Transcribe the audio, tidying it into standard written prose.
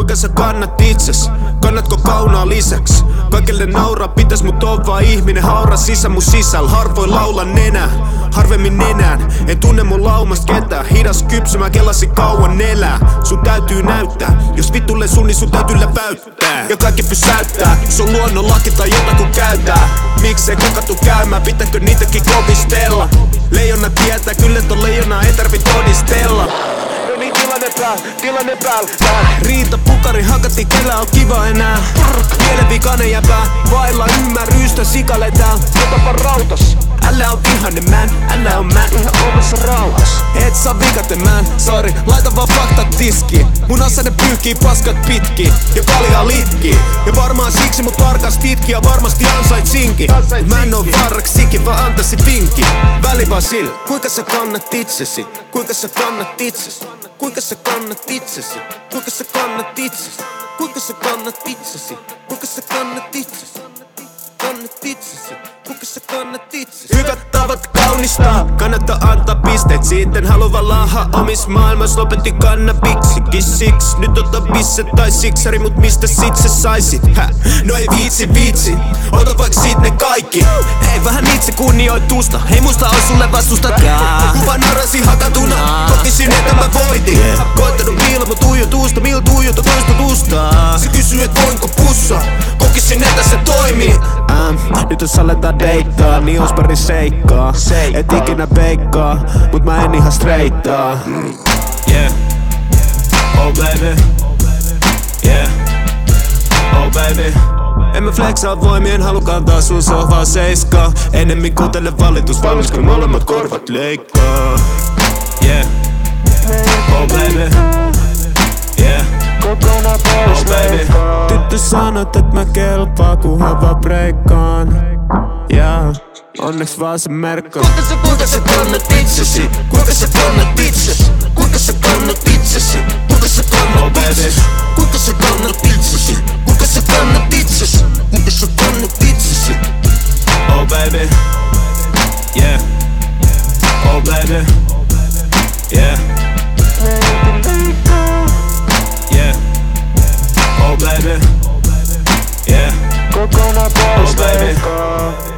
kuinka sä kannat itses? Kannatko kaunaa lisäks? Kaikille nauraa pitäis mut on vaan ihminen haura sisä mun sisällä. Harvoin laulan nenää, harvemmin nenään. En tunne mun laumast ketään. Hidas kypsy, mä kellasin kauan elää. Sun täytyy näyttää, jos vitulle sun, niin sun täytyy läpäyttää. Ja kaikki pysäyttää, se on luonnonlaki tai jotain kun käytää. Miksei kuka tuu käymään, pitääkö niitäkin kovistella? Leijona tietää, kyllä ton leijonaa ei tarvi todistella. No niin, tilanne päällä. Riita pukari hakatti, kellä on kiva enää. Mielen vikainen jäpää, vailla ymmärrystä sikale tääl. Otapa rautas, älä on vihainen man, älä on man ihan omassa rauhas. Et saa vikaten man, sorry, laita vaan faktat tiskiin. Mun asenne pyyhkii paskat pitkiin ja kaljaa litkii. Ja varmaan siksi mut varkas titki ja varmasti ansaitsinkin. Mä en oo varraksikin, vaan antasi vinkki. Väli vaan sillä, kuinka sä kannat itsesi? Kuinka sä kannat itsesi? Kuinka sä kannat itsesi? Kuinka sä kannat itsesi? Kuinka sä kannat itsesi? Kuinka sä kannat itsesi? Kannat itsesi? Kuinka sä kannat itsesi? Hyvät tavat kaunistaa, kannattaa antaa pisteet. Sitten haluva laaha omis maailmas, lopetti kannabiksikin siksi. Nyt ota bisse tai siksari, mut mistä sit sä saisit? No ei viitsi, ota vaikka sit ne kaikki. Hei vähän itse kunnioitusta, hei musta on sulle vastustakaan. Kuva narasi hakatuna, kokisin että mä voitin. Koittanut piilamo tuijotusta, mil tuijota toistutusta. Se kysyy et voinko pussaa, kokisin että se toimii. Nyt jos aletaan deittaa, niin ois pari seikkaa. Et ikinä peikkaa, mut mä en ihan streittaa. Yeah, oh baby. Yeah, oh baby. En mä flexaa voimien, halu kantaa sun sohvaa seiskaa. Ennemmin kuuntele valitus, valmis kun molemmat korvat leikkaa. Yeah, oh baby. Yeah, oh baby. Tyttö sanot et mä kelpaa, kunhan vaan breikkaan. Yeah, onneks vaan se merkkaa. Kuinka sä kannat itsesi? Kuinka sä kannat itsesi? Kuinka sä kannat itsesi? Kuinka sä kannat itsesi? Kuinka sä kannat itsesi? Kuinka sä kannat itsesi? Kuinka sä kannat itsesi? Oh baby. Yeah. Oh baby. Yeah. Yeah. Oh baby. Yeah. Kokonaan pois oh baby.